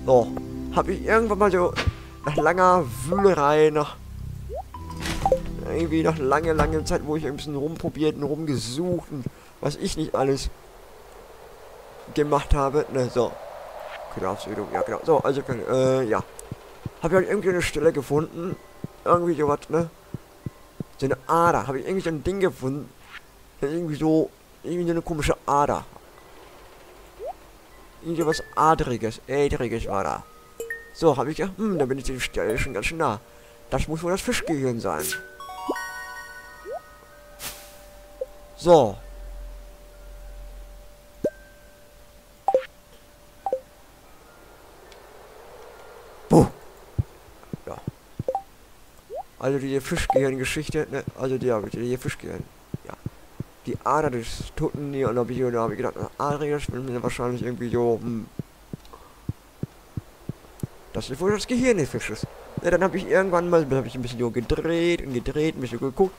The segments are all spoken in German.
So, habe ich irgendwann mal so nach langer Wühlerei, nach irgendwie nach langer Zeit, wo ich ein bisschen rumprobiert und rumgesucht und was ich nicht alles gemacht habe. Ne, so. Bedarfsübung, ja genau. So, also, ja. Habe ich halt irgendwie eine Stelle gefunden. Irgendwie sowas, ne? So eine Ader. Habe ich irgendwie so ein Ding gefunden. Irgendwie so eine komische Ader. Irgendwie was Adriges, Ädriges war da. So, habe ich gedacht, da bin ich die Stelle schon ganz schön nah. Das muss wohl das Fischgehirn sein. So. Puh. Ja. Also die Fischgehirn-Geschichte, ne? Also die Fischgehirn. Ja. Die Ader des toten Neonabio, da habe ich gedacht, Adriges will mir wahrscheinlich irgendwie so, das ist wohl das Gehirn des Fisches. Ja, dann habe ich irgendwann mal, ein bisschen so gedreht, ein bisschen geguckt.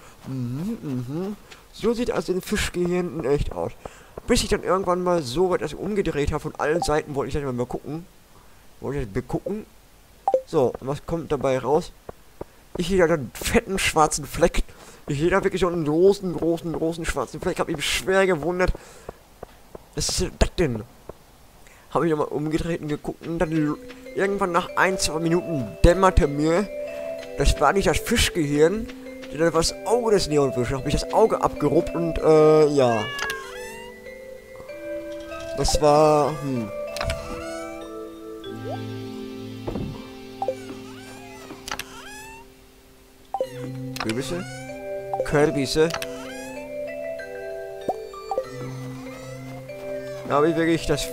So sieht also ein Fischgehirn in echt aus. Bis ich dann irgendwann mal so weit das umgedreht habe, von allen Seiten wollte ich das mal gucken. So, und was kommt dabei raus? Ich sehe da einen fetten schwarzen Fleck. Ich sehe da wirklich so einen großen schwarzen Fleck. Habe mich schwer gewundert. Was ist das denn? Habe ich nochmal umgedreht und geguckt und dann irgendwann nach 1-2 Minuten dämmerte mir, das war nicht das Fischgehirn, sondern das war das Auge des Neonfisches. Habe ich das Auge abgeruppt und ja. Das war, Kürbisse? Kürbisse? Da habe ich wirklich das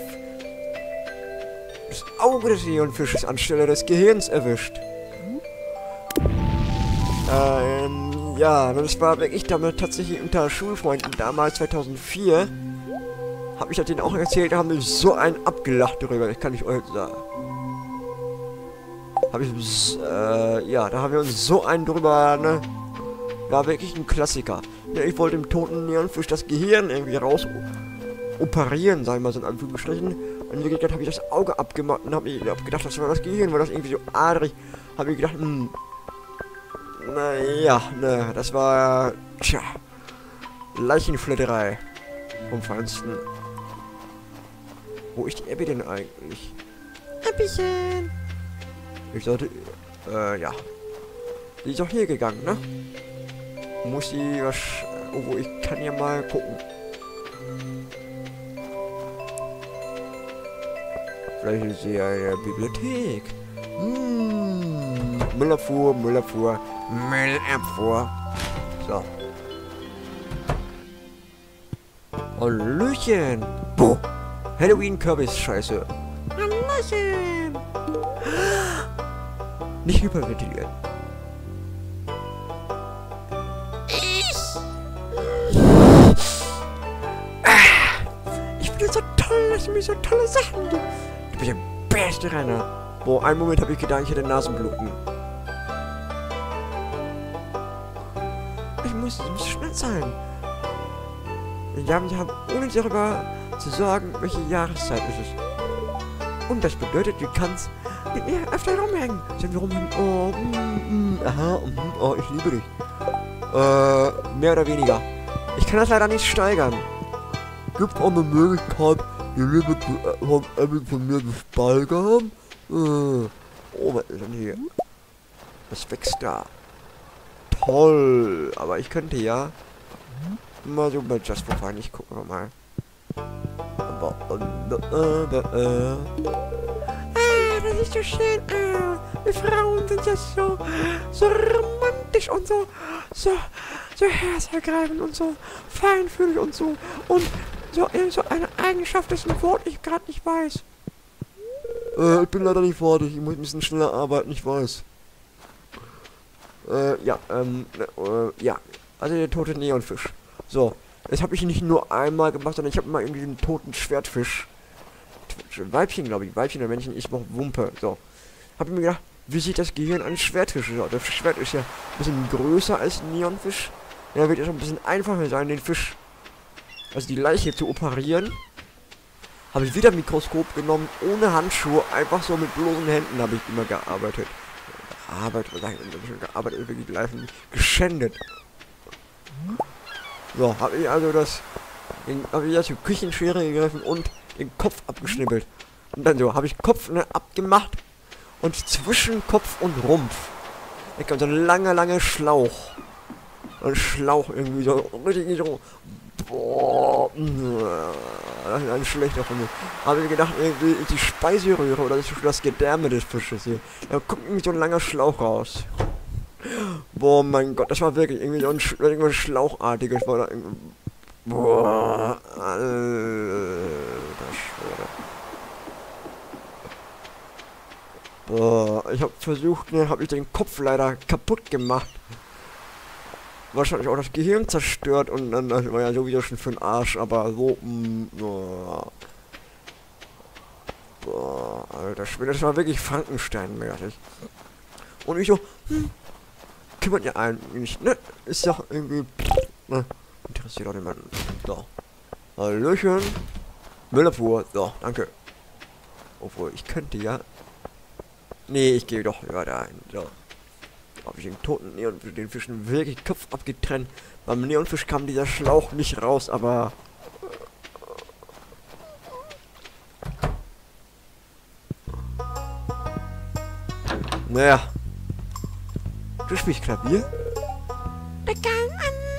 Auge des Neonfisches anstelle des Gehirns erwischt. Ja, das war wirklich damit tatsächlich unter Schulfreunden damals 2004. Hab ich das denen auch erzählt, da haben wir so einen abgelacht darüber, ich kann nicht euch sagen. Ja, da haben wir uns so einen drüber, ne? War wirklich ein Klassiker. Ja, ich wollte dem toten Neonfisch das Gehirn irgendwie raus operieren, sagen wir mal so in Anführungsstrichen. Und wie gesagt, habe ich das Auge abgemacht und habe gedacht, das war das Gehirn, weil das irgendwie so adrig. Habe ich gedacht, naja, ne, das war, tja, Leichenfledderei vom Feinsten. Wo ist die Abby denn eigentlich? Abbychen! Ich sollte, ja. Die ist doch hier gegangen, ne? Muss sie was, oh, ich kann ja mal gucken. Vielleicht ist sie ja in der Bibliothek. Müllabfuhr. So. Hallöchen. Boah. Halloween-Kürbis-Scheiße. Hallöchen. Nicht hyperventilieren. Ich bin so toll, dass du mir so tolle Sachen gibst. Du bist der beste Renner. Boah, einen Moment habe ich gedacht, ich hätte Nasenbluten. Ich muss schnell sein. Ja, wir haben ohne darüber zu sorgen, welche Jahreszeit es ist. Und das bedeutet, du kannst mit mir öfter rumhängen. Sollen wir rumhängen? Oh, ich liebe dich. Mehr oder weniger. Ich kann das leider nicht steigern. Gibt auch eine Möglichkeit, die Liebe von Abby von mir zu steigern? Oh, was ist denn hier? Was wächst da? Toll. Aber ich könnte ja mal so bei Just for Fun, ich gucke mal. Das ist so schön. Wir Frauen sind ja so romantisch und so herzergreifend und so feinfühlig und so. Und so eine Eigenschaft, dessen Wort ich gerade nicht weiß. Ich bin leider nicht fertig. Ich muss ein bisschen schneller arbeiten, ich weiß. Ja, ja. Also der tote Neonfisch. So. Das habe ich nicht nur einmal gemacht, sondern ich habe mal irgendwie den toten Schwertfisch. Weibchen, glaube ich. Weibchen oder Männchen, ich mache Wumpe. So. Habe ich mir gedacht, wie sieht das Gehirn eines Schwertfisches aus? Das Schwert ist ja ein bisschen größer als ein Neonfisch. Ja, wird es ein bisschen einfacher sein, den Fisch, also die Leiche zu operieren. habe ich wieder ein Mikroskop genommen, ohne Handschuhe, einfach so mit bloßen Händen habe ich immer gearbeitet. Gearbeitet, wirklich live geschändet. So, habe ich also habe ich die Küchenschere gegriffen und den Kopf abgeschnippelt. Und dann so, habe ich Kopf abgemacht und zwischen Kopf und Rumpf. Da kommt so ein langer Schlauch. Ein Schlauch irgendwie so, richtig so. Boah, das ist ein schlechter von mir. Habe ich gedacht, irgendwie ist die Speiseröhre oder das ist das Gedärme des Fisches hier. Da kommt irgendwie so ein langer Schlauch raus. Boah, mein Gott, das war wirklich irgendwie so ein irgendwas Schlauchartiges. War da irgendwie. Boah, Alter Schwede. Boah, ich habe versucht, ne, habe ich den Kopf leider kaputt gemacht. Wahrscheinlich auch das Gehirn zerstört und dann das war ja sowieso schon für den Arsch, aber so, boah, Alter Schwede, das war wirklich Frankenstein-mäßig. Und ich so, kümmert ja einen nicht, ne? Ist ja irgendwie, ne? Interessiert auch niemanden. So. Hallöchen. Müllabfuhr. So, danke. Obwohl, ich könnte ja. Nee, ich gehe doch lieber da hin. So. Habe ich den toten Neonfisch, den Fischen wirklich Kopf abgetrennt. Beim Neonfisch kam dieser Schlauch nicht raus, aber. Naja. Du spielst Klavier? Da kann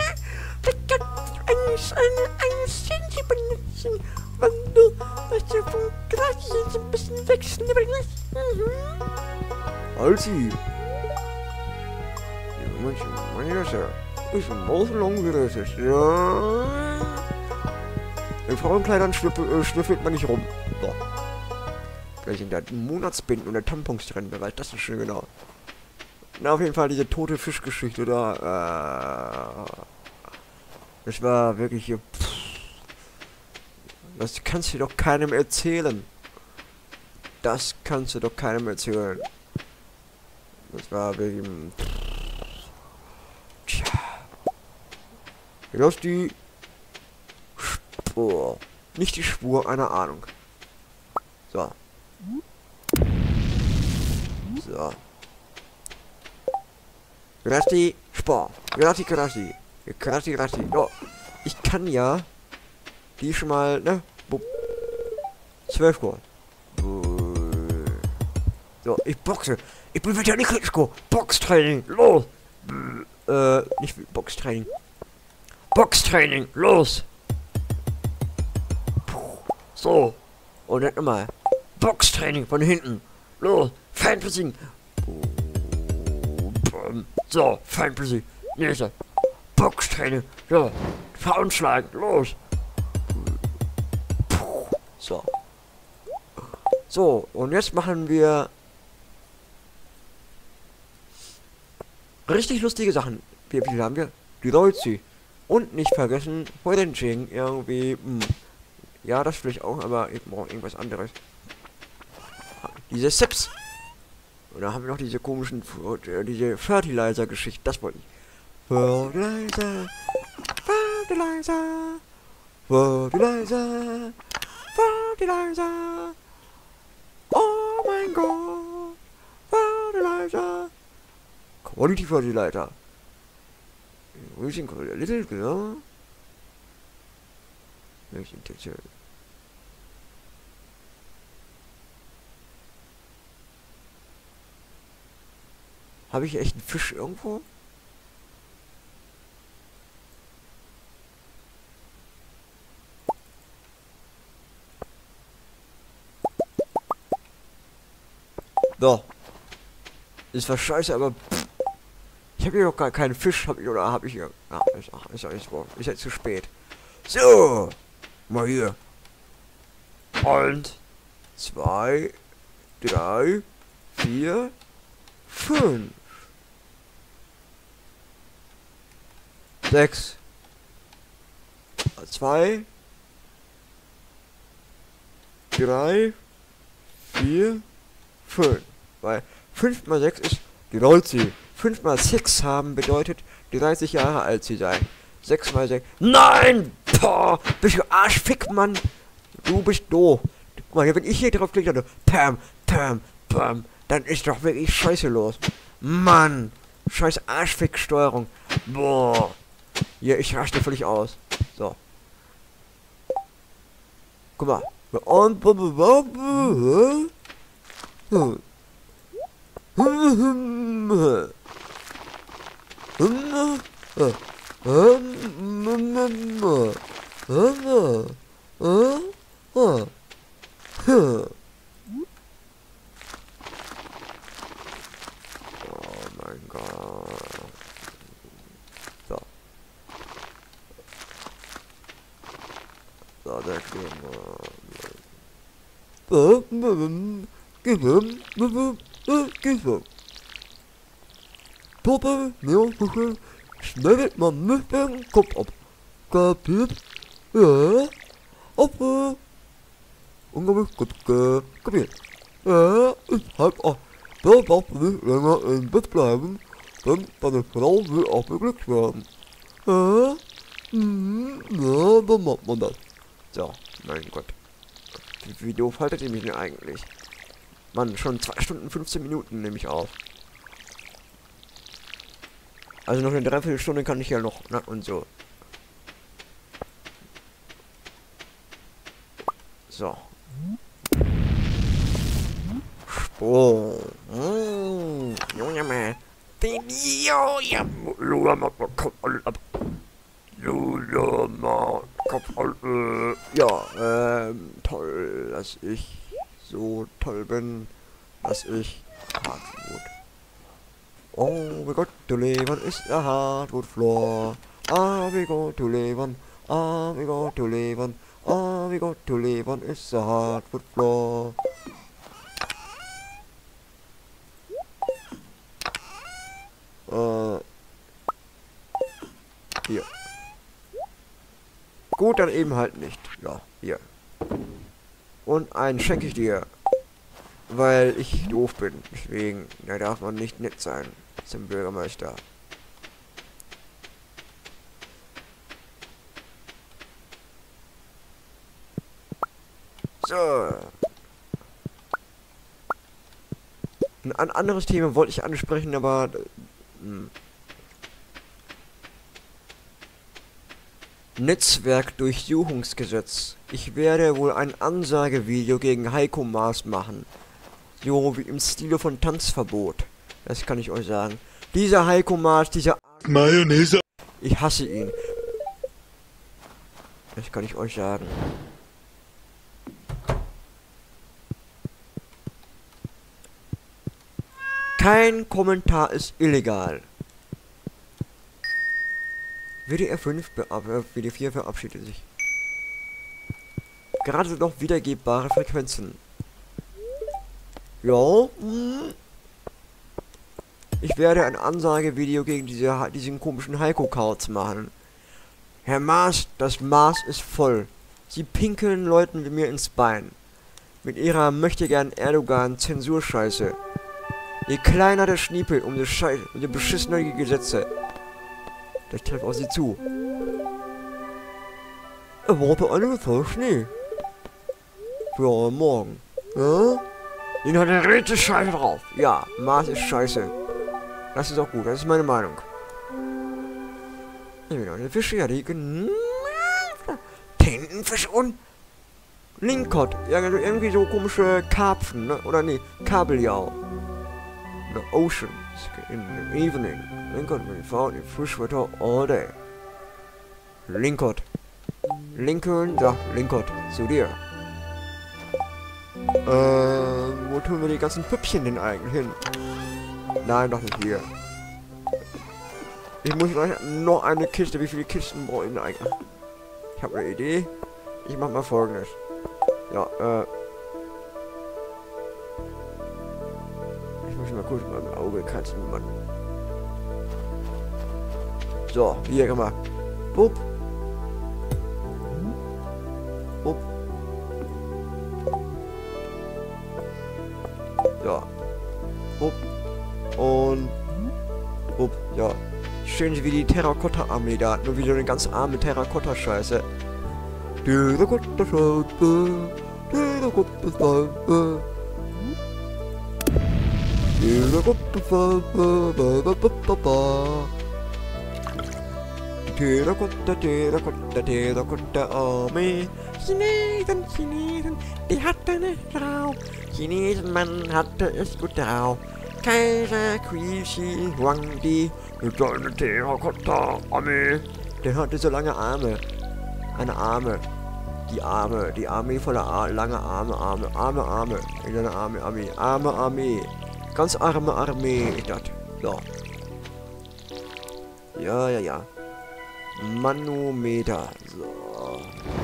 eine Senti benutzen, wenn du was vom Gras jetzt ein bisschen wegschnibbeln lässt. Alti. Ist ein Mauselong gerüstet. Ja. In Frauenkleidern schnüffelt man nicht rum. So. Vielleicht sind da Monatsbinden oder Tampons drin, wer weiß das so schön genau. Na, auf jeden Fall diese tote Fischgeschichte da. Das war wirklich hier. Das kannst du doch keinem erzählen. Das kannst du doch keinem erzählen. Das war wirklich. Tja. Das ist die Spur. Nicht die Spur einer Ahnung. So. So. Grati, Spor. Grati. Oh, ich kann ja die schon mal, ne? 12 Uhr. So, ich boxe. Ich bin wieder nicht Klitschko. Boxtraining, los. Nicht Boxtraining. Boxtraining, los. So. Und dann nochmal. Boxtraining von hinten. Los. Fantasy. So, Fantasy. Nächste. Boxtraining. So. Frauenschlagen. Los. So. So, und jetzt machen wir richtig lustige Sachen. Wie viele haben wir? Die Dolzi. Und nicht vergessen, Horenging irgendwie. Ja, das vielleicht auch, aber ich brauche irgendwas anderes. Diese Sips. Und da haben wir noch diese komischen, diese Fertilizer-Geschichte. Das wollte ich. Fertilizer. Oh mein Gott. Fertilizer. Quality Fertilizer. Using a little girl. Habe ich echt einen Fisch irgendwo? So. Ist was scheiße, aber ich habe hier noch gar keinen Fisch, habe ich hier. Ah, ist jetzt zu spät. So. Mal hier. 1, 2, 3, 4, 5, 6, 2, 3, 4, 5. Weil 5 mal 6 ist die Dolzi. 5 mal 6 haben bedeutet 30 Jahre alt sie sein. 6 mal 6. Nein! Boah! Bist du Arschfick, Mann! Du bist doof. Guck mal, wenn ich hier drauf klicke, dann pam, pam, pam, dann ist doch wirklich Scheiße los. Mann, scheiß Arschfick-Steuerung. Boah. Ja, ich raste völlig aus. So. Guck mal. Oh mein Gott. So. So, der Papa, mir schneidet man nicht den Kopf ab. Kapiert? Ja. Auf. Unglaublich gut kapiert. Ja, ist halb 8. Da darf man nicht länger im Bett bleiben, denn deine Frau will auch beglückt werden. Ja, ja, dann macht man das. So, mein Gott. Wie doof haltet ihr mich denn eigentlich? Mann, schon 2 Stunden 15 Minuten nehme ich auf. Also noch eine Dreiviertelstunde kann ich ja noch, na und so. So. Sprung. Junge, ja, toll, dass ich so toll bin, dass ich Hardwood. Oh, we got to live on is a hardwood floor. Ah, we got to live on. Ah, we got to live on. Ah, we got to live on is a hardwood floor. Hier. Gut, dann eben halt nicht. Ja, hier. Und einen schenke ich dir. Weil ich doof bin. Deswegen, da darf man nicht nett sein zum Bürgermeister. So. Ein anderes Thema wollte ich ansprechen, aber... Netzwerkdurchsuchungsgesetz. Ich werde wohl ein Ansagevideo gegen Heiko Maas machen. So wie im Stile von Tanzverbot. Das kann ich euch sagen. Dieser Heiko Maas, dieser Mayonnaise. Ich hasse ihn. Das kann ich euch sagen. Kein Kommentar ist illegal. WDR 5 WDR 4 verabschiedet sich. Gerade noch wiedergebbare Frequenzen. Ja. Ich werde ein Ansagevideo gegen diesen komischen Heiko-Kauz machen. Herr Maas, das Maß ist voll. Sie pinkeln Leuten wie mir ins Bein. Mit ihrer möchtegern Erdogan-Zensurscheiße. Ihr kleiner der Schniepel um die beschissenen Gesetze. Das trifft auf sie zu. Erwarte eine voll Schnee. Für morgen. Ja? Den hat eine richtig Scheiße drauf. Ja, Mars ist scheiße. Das ist auch gut, das ist meine Meinung. Genau, eine Fische, ja, die... Tintenfisch und... Linkot. Ja, irgendwie so komische Karpfen, ne? Oder nee, Kabeljau. The ocean in the evening. Linkot will be found in freshwater all day. Linkot. Lincoln sagt Linkot zu dir. Wo tun wir die ganzen Püppchen denn eigentlich hin? Nein, doch nicht hier. Ich muss gleich noch eine Kiste. Wie viele Kisten brauche ich denn eigentlich? Ich habe eine Idee. Ich mache mal Folgendes. Ja, ich muss mal kurz mit meinem Auge kratzen, Mann. So, hier kann man. Bup. Bup. Ja. Bup. Und. Bup. Ja. Schön wie die Terrakotta-Armee da. Nur wie so eine ganz arme Terrakotta-Scheiße. Dieser gute Scheibe, dieser gute Scheibe. Dieser gute Scheibe, dieser gute Armee. Chinesen, Chinesen, die hatten es drauf. Chinesenmann hatte es gut drauf. Kaiser Qi Shi Huangdi Mit seiner Terrakotta-Armee. Der hatte so lange Arme. Eine Arme. Die Armee voller lange Arme. In einer Armee. Ganz arme Armee ist das. So. Ja. Manometer. So.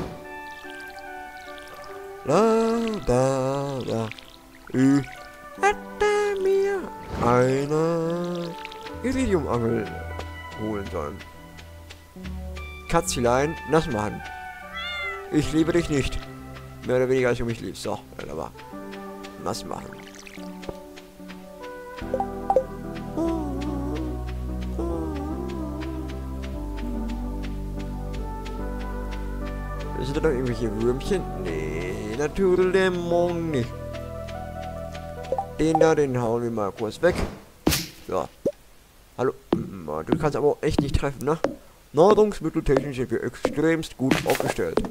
Da. Ich hätte mir eine Iridiumangel holen sollen. Katzlein, nass machen. Ich liebe dich nicht. Mehr oder weniger als du mich liebst. So, wunderbar. Nass machen. Sind da noch irgendwelche Würmchen? Nee, Naturdämon nicht. Den hauen wir mal kurz weg. So. Hallo. Du kannst aber auch echt nicht treffen, ne? Nahrungsmitteltechnisch sind wir extremst gut aufgestellt.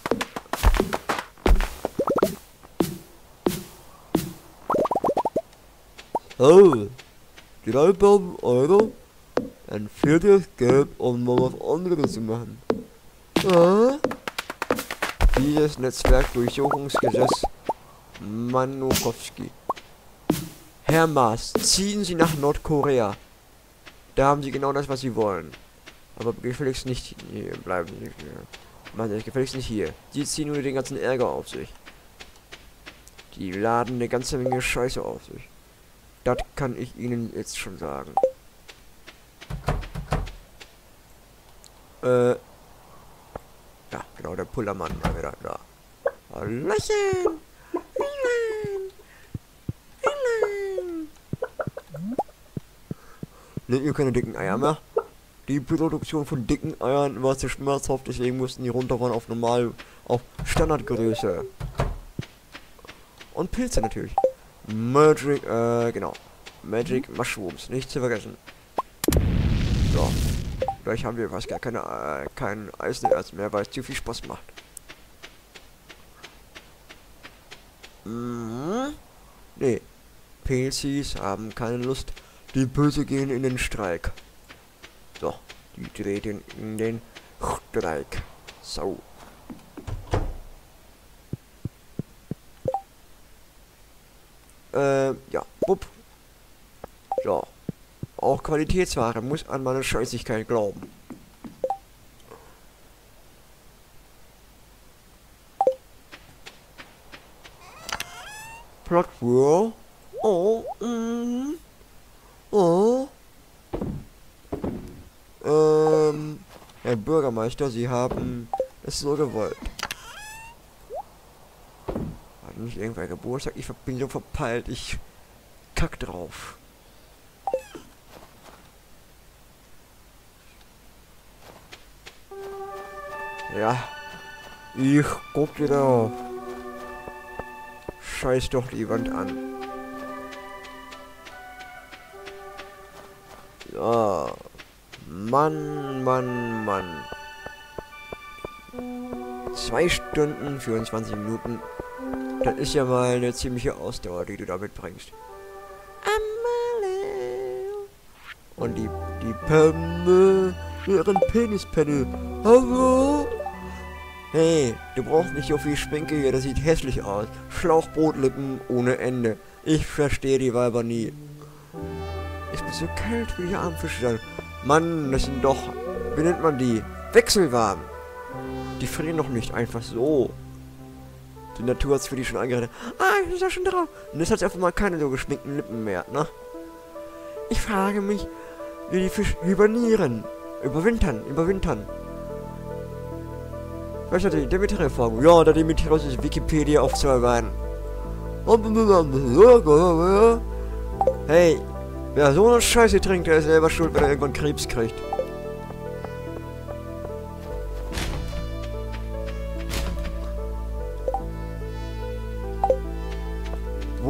Oh. 3.000 Euro. Ein viertes Geld, um mal was anderes zu machen. Dieses Netzwerkdurchsuchungsgesetz Manukowski. Herr Maas, ziehen Sie nach Nordkorea. Da haben Sie genau das, was Sie wollen. Aber gefälligst nicht hier bleiben. Machen Sie gefälligst nicht hier. Sie ziehen nur den ganzen Ärger auf sich. Die laden eine ganze Menge Scheiße auf sich. Das kann ich Ihnen jetzt schon sagen. Ja, genau, der Pullermann war wieder da. Hallöchen! Nehmt ihr keine dicken Eier mehr? Die Produktion von dicken Eiern war zu schmerzhaft, deswegen mussten die runterfahren auf Standardgröße. Und Pilze natürlich. Magic Mushrooms, nicht zu vergessen. So. Gleich haben wir fast gar kein Eisenerz mehr, weil es zu viel Spaß macht. Nee. Pilzis haben keine Lust. Die Böse gehen in den Streik. So. Die treten in den Streik. So. Ja. Bupp. So. Auch Qualitätsware muss an meine Scheißigkeit glauben. Plattwurst. Oh. Herr Bürgermeister, Sie haben es so gewollt. Hat nicht irgendwer Geburtstag? Ich bin so verpeilt, ich kack drauf. Ja, ich guck dir drauf. Scheiß doch die Wand an. So. Mann. 2 Stunden, 24 Minuten. Das ist ja mal eine ziemliche Ausdauer, die du da mitbringst. Und die Penne, ihren Penispenne. Hallo? Hey, du brauchst nicht so viel Schminke hier, das sieht hässlich aus. Schlauchbootlippen ohne Ende. Ich verstehe die Weiber nie. Ich bin so kalt wie hier am Fischstand. Mann, das sind doch, wie nennt man die? Wechselwarm. Die frieren doch nicht einfach so. Die Natur hat's für die schon eingerichtet. Ich bin da schon drauf. Und jetzt hat sie einfach mal keine so geschminkten Lippen mehr, ne? Ich frage mich, wie die Fische hibernieren. Überwintern. Was hat die Demeter-Erfahrung? Ja, der Demeter ist Wikipedia auf 2 Beinen. Hey, wer so eine Scheiße trinkt, der ist selber schuld, wenn er irgendwann Krebs kriegt.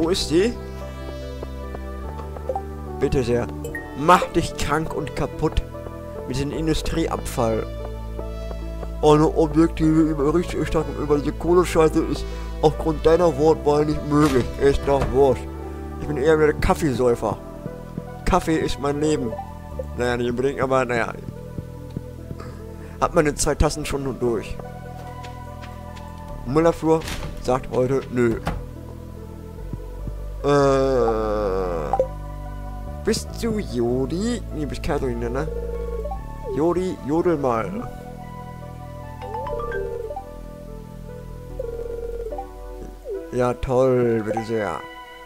Wo ist sie? Bitte sehr. Mach dich krank und kaputt. Mit dem Industrieabfall. Eine objektive Berichterstattung über diese Kohlescheiße ist aufgrund deiner Wortwahl nicht möglich. Ist doch wurscht. Ich bin eher wieder Kaffeesäufer. Kaffee ist mein Leben. Naja, nicht unbedingt, aber naja. Hat meine 2 Tassen schon durch. Müllabfuhr sagt heute nö. Bist du Jodi? Nee, bist Katharina, ne? Jodi, jodel mal. Ja, toll, bitte sehr.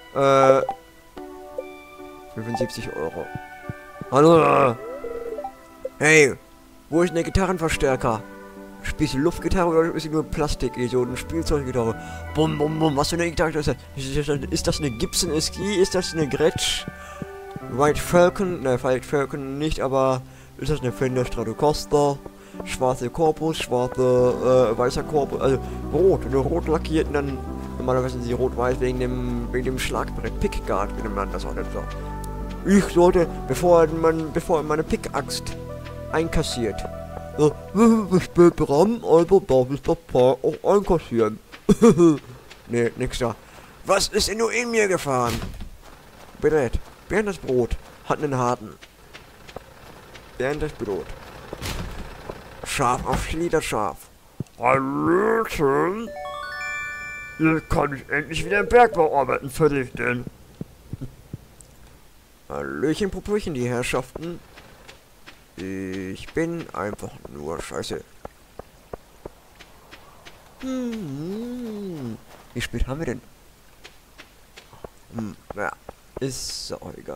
75 Euro. Hallo! Hey! Wo ist denn der Gitarrenverstärker? Spielst du Luftgitarre oder ist sie nur Plastik, so eine Spielzeuggitarre? Bum, bum, bum, was für eine Gitarre ist das? Ist das eine Gibson SG? Ist das eine Gretsch? White Falcon? Ne, White Falcon nicht, aber ist das eine Fender Stratocaster? Schwarze Korpus, weißer Korpus, also rot, eine rot lackierten, dann normalerweise sind sie rot-weiß wegen dem Schlagbrett, Pickguard, wie man das auch nennt. Ich sollte, bevor er meine Pickaxt einkassiert. Ich bin dran, also darf ich das Paar auch einkassieren. Nee, nix da. Was ist denn nur in mir gefahren? Brett. Bernd das Brot. Hat einen harten. Bernd das Brot. Scharf auf Schliederscharf. Hallöchen. Jetzt kann ich endlich wieder im Bergbau arbeiten verrichten. Hallöchen, Popöchen, die Herrschaften. Ich bin einfach nur scheiße. Wie spät haben wir denn? Naja, ist auch egal.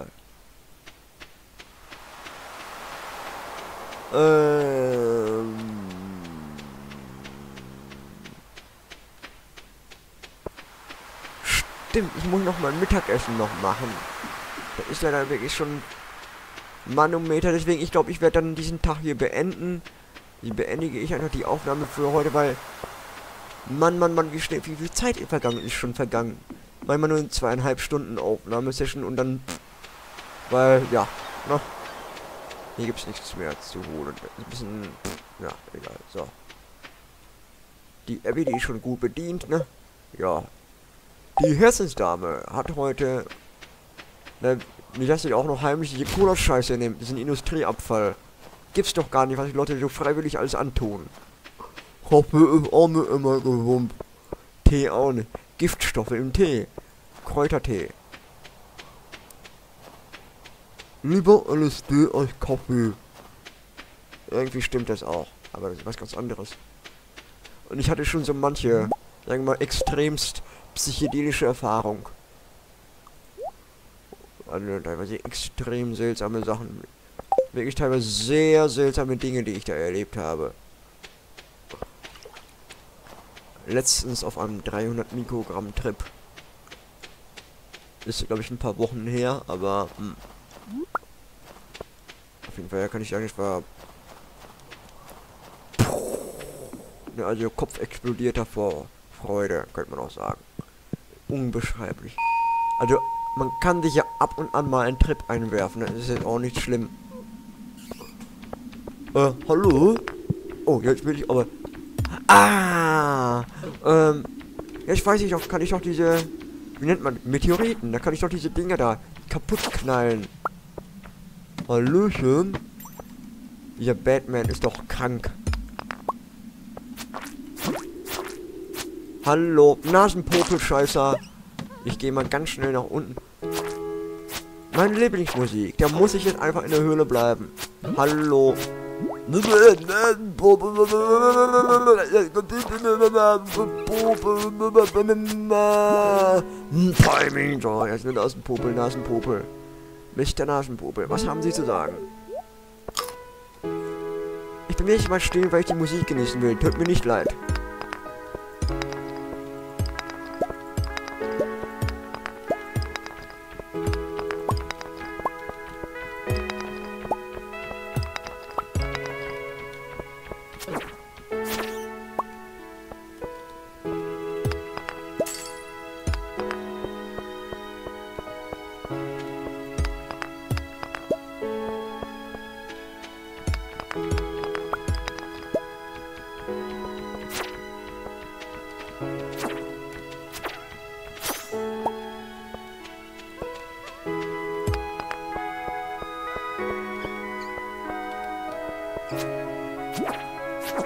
Stimmt, ich muss noch mein Mittagessen noch machen. Das ist ja dann wirklich schon Manometer, deswegen ich glaube, ich werde dann diesen Tag hier beenden. Wie beendige ich einfach die Aufnahme für heute, weil Mann, wie schnell, wie viel Zeit vergangen ist schon vergangen. Manchmal nur in 2,5 Stunden Aufnahmesession und dann, weil, ja, ne? Hier gibt es nichts mehr zu holen. Ein bisschen, ja, egal, so. Die Abby, die ist schon gut bedient, ne? Ja. Die Herzensdame hat heute, ne, nicht, dass sie auch noch heimlich die Cola-Scheiße nimmt. Das ist ein Industrieabfall. Gibt's doch gar nicht, was die Leute so freiwillig alles antun. Kaffee ist auch nicht immer gesund. Tee auch nicht. Giftstoffe im Tee. Kräutertee. Lieber LSD als Kaffee. Irgendwie stimmt das auch. Aber das ist was ganz anderes. Und ich hatte schon so manche, sagen wir mal, extremst psychedelische Erfahrung. Also teilweise extrem seltsame Sachen. Wirklich teilweise sehr seltsame Dinge, die ich da erlebt habe. Letztens auf einem 300 Mikrogramm Trip. Ist, glaube ich, ein paar Wochen her, aber auf jeden Fall kann ich sagen, es war ja, also Kopf explodiert vor Freude, könnte man auch sagen. Unbeschreiblich. Also man kann sich ja ab und an mal einen Trip einwerfen, das ist jetzt auch nicht schlimm. Hallo? Oh, jetzt will ich aber... jetzt weiß ich doch, kann ich doch diese... Wie nennt man? Meteoriten, da kann ich doch diese Dinger da kaputt knallen. Hallöchen? Dieser Batman ist doch krank. Hallo, Nasenpopelscheißer. Ich gehe mal ganz schnell nach unten. Meine Lieblingsmusik, da muss ich jetzt einfach in der Höhle bleiben. Hallo. Timing, so, jetzt eine Nasenpopel. Mr. Nasenpopel, was haben Sie zu sagen? Ich bin nicht mal still, weil ich die Musik genießen will. Tut mir nicht leid.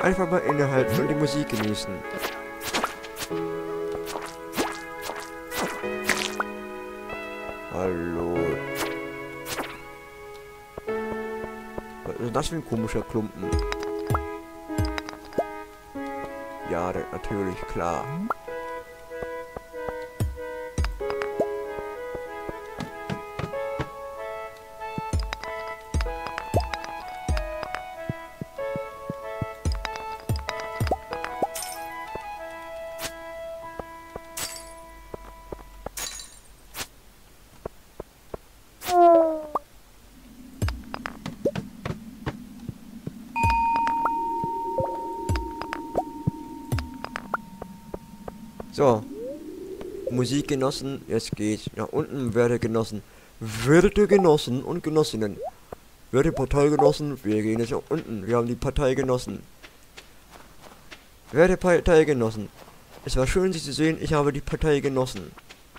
Einfach mal innehalten und die Musik genießen. Hallo. Was ist das für ein komischer Klumpen? Ja, natürlich, klar. So. Musik genossen, jetzt geht's nach unten, Werte genossen. Werte Genossen und Genossinnen. Werte Parteigenossen, wir gehen jetzt nach unten. Wir haben die Partei genossen. Werte Parteigenossen. Es war schön, Sie zu sehen, ich habe die Partei genossen.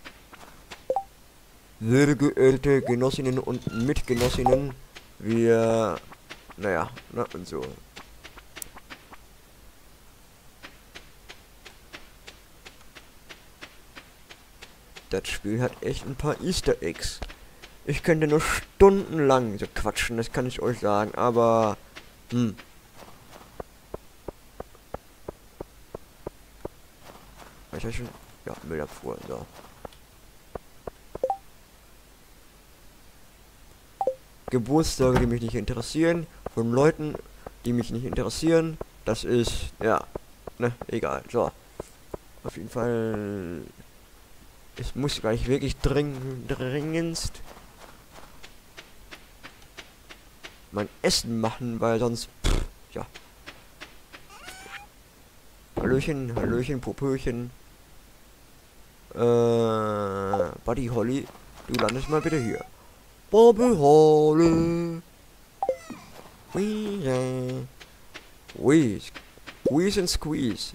Sehr geehrte Genossinnen und Mitgenossinnen, wir... Naja, na und so. Das Spiel hat echt ein paar Easter Eggs. Ich könnte nur stundenlang so quatschen, das kann ich euch sagen, aber... Ich schon... Ja, Müllabfuhr, so. Geburtstage, die mich nicht interessieren, von Leuten, die mich nicht interessieren, das ist... Ja, ne, egal, so. Auf jeden Fall... Es muss gleich wirklich dringendst mein Essen machen, weil sonst, ja. Hallöchen, Hallöchen, Popöchen. Buddy Holly, du landest mal bitte hier. Bobby Holly. Squeeze and squeeze.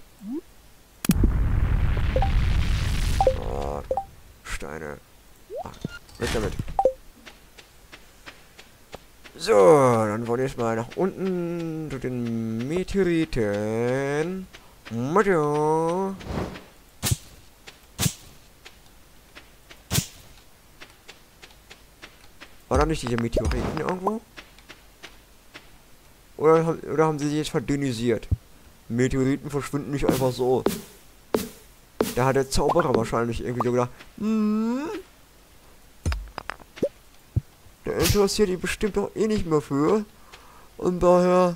Steine. Ach, weg damit. So, dann wollen wir jetzt mal nach unten zu den Meteoriten. War da nicht diese Meteoriten irgendwo? Oder haben sie sich jetzt verdünnisiert? Meteoriten verschwinden nicht einfach so. Da hat der Zauberer wahrscheinlich irgendwie so gedacht, der interessiert ihn bestimmt doch eh nicht mehr für. Und daher,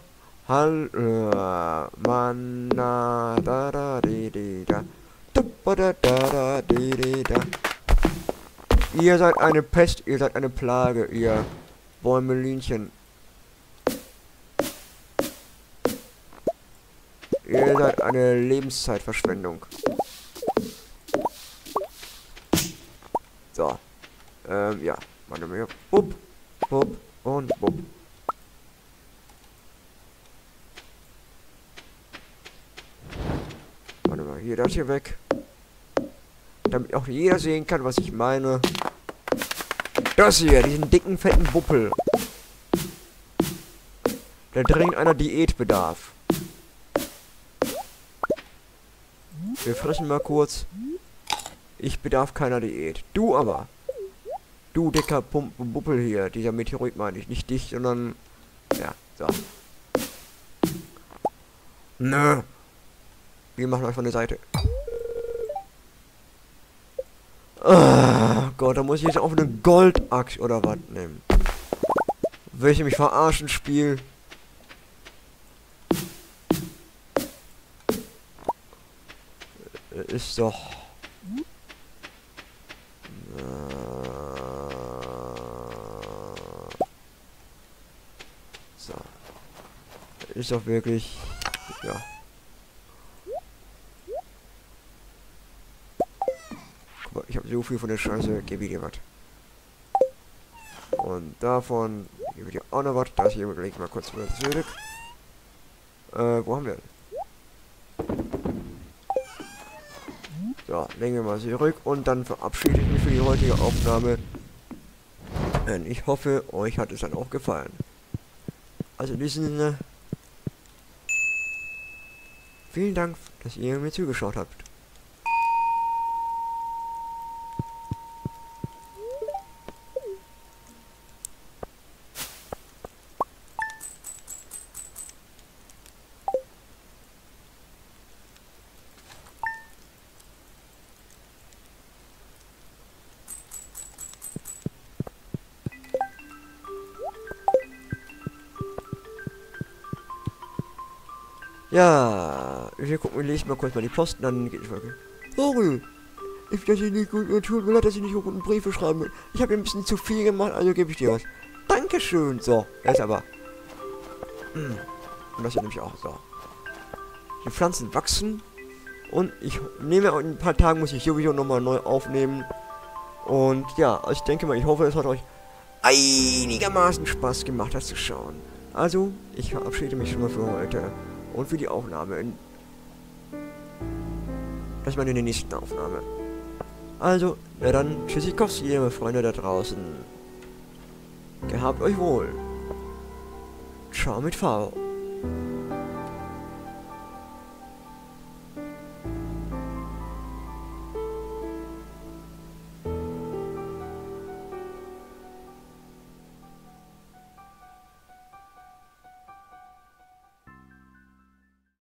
ihr seid eine Pest, ihr seid eine Plage, ihr Bäumelinchen. Ihr seid eine Lebenszeitverschwendung. So. Ja. Warte mal hier. Bup, bup und bup. Warte mal, hier das hier weg. Damit auch jeder sehen kann, was ich meine. Das hier, diesen dicken, fetten Buppel. Der dringend einer Diät bedarf. Wir fressen mal kurz. Ich bedarf keiner Diät. Du aber. Du dicker Buppel hier. Dieser Meteorit meine ich. Nicht dich, sondern... Ja, so. Nö. Wir machen euch von der Seite. Ah, Gott, da muss ich jetzt auch eine Goldachs oder was nehmen. Welche mich verarschen, Spiel. Ist doch... So. Ist doch wirklich... Ja. Guck mal, ich habe so viel von der Scheiße, gebe ich dir was. Und davon gebe ich dir auch noch was. Das hier lege ich mal kurz wieder zurück. Wo haben wir denn? So, legen wir mal zurück und dann verabschiede ich mich für die heutige Aufnahme. Ich hoffe, euch hat es dann auch gefallen. Also in diesem Sinne, Vielen Dank, dass ihr mir zugeschaut habt. Ja, wir gucken, wir lesen mal kurz mal die Posten, dann geht es weiter. Sorry, dass ich nicht gut, tut mir leid, dass ich nicht so guten Briefe schreiben will. Ich habe ein bisschen zu viel gemacht, also gebe ich dir was. Dankeschön. So, jetzt aber. Und das hier nämlich auch so. Die Pflanzen wachsen und ich nehme in ein paar Tagen, muss ich sowieso nochmal neu aufnehmen. Und ja, also ich denke mal, ich hoffe, es hat euch einigermaßen Spaß gemacht, das zu schauen. Also, ich verabschiede mich schon mal für heute und für die Aufnahme. Das war in der nächsten Aufnahme. Also, ja dann, tschüssikowski, liebe Freunde da draußen. Gehabt euch wohl. Ciao mit V.